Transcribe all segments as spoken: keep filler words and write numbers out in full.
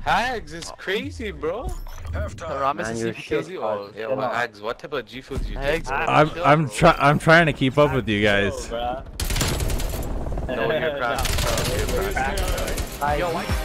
HaGz is crazy, bro. Ramis is C P kills you. Oh, Yeah, well, HaGz, what type of G fuel do you take? HaGz, bro? I'm I'm trying I'm trying to keep up with you guys. No, you're crashing, bro. You're crashing. Yo, why?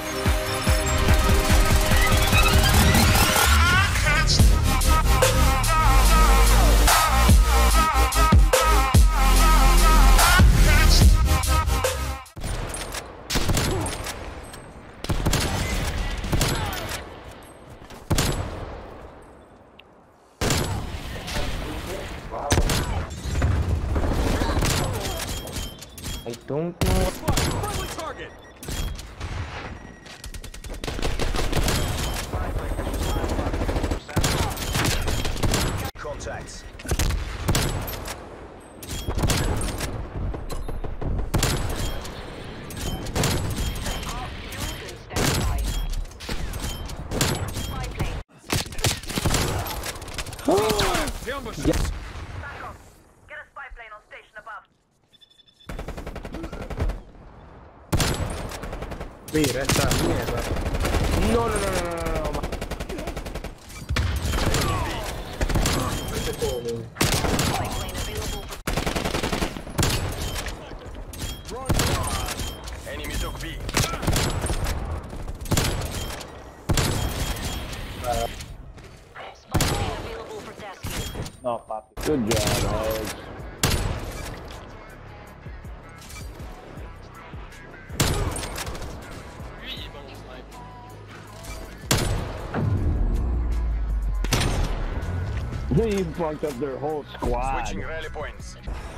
I don't know. Target. Contacts. Yes. Sì, resta a mierda. No, no, no, no, no, no, no, ma... Questo è come? Enemy took B. No, papi. Good job, HaGz. He fucked up their whole squad. Switching rally points.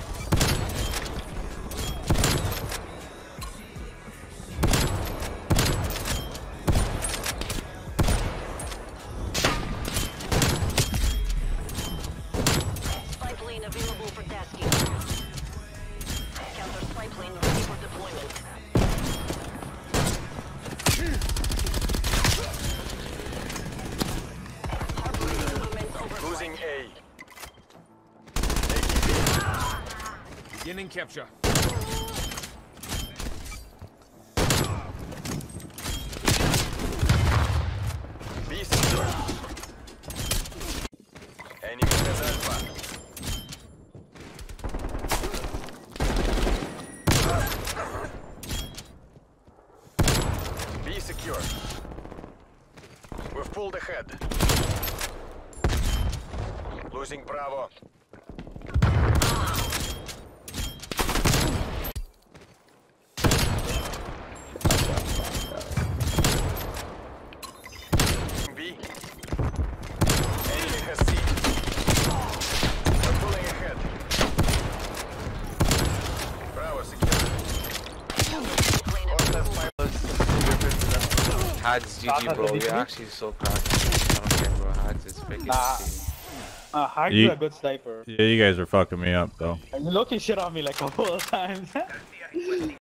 Spy plane available for tasking. Counter spy plane ready for deployment. Losing A. Beginning capture. B secure. Enemy has Alpha. B secure. We've pulled ahead. Losing Bravo. B. Enemy has C. We're pulling ahead. Bravo secure. HaGz G G, bro. You're actually so cracked. I don't care, bro. HaGz is freaking Nah. insane. Uh, HaGz You- is a good sniper. Yeah, you guys are fucking me up though. And Loki shit on me like a couple of times.